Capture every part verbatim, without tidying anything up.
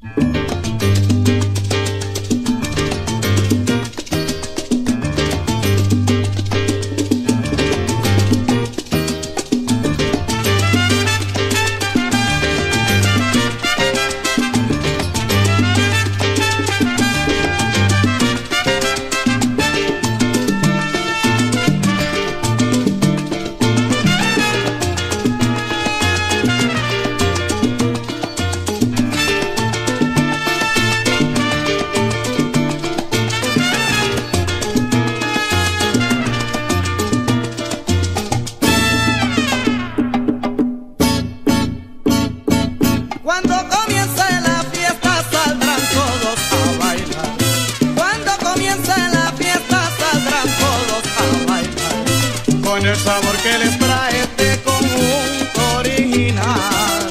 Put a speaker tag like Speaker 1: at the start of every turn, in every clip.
Speaker 1: Cuando comience la fiesta saldrán todos a bailar. Cuando comience la fiesta saldrán todos a bailar. Con el sabor que les trae este conjunto original.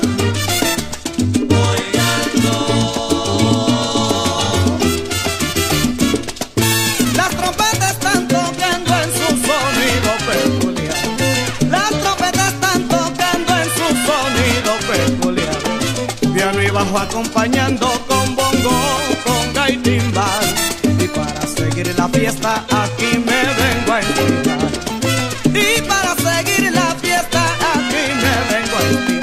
Speaker 1: Óiganlo. Las trompetas están tocando en su sonido peculiar. Las trompetas están tocando en su sonido peculiar. Piano y bajo acompañando con bongo, conga y timbal. Y para seguir la fiesta aquí me vengo a entregar. Y para seguir la fiesta aquí me vengo a entregar.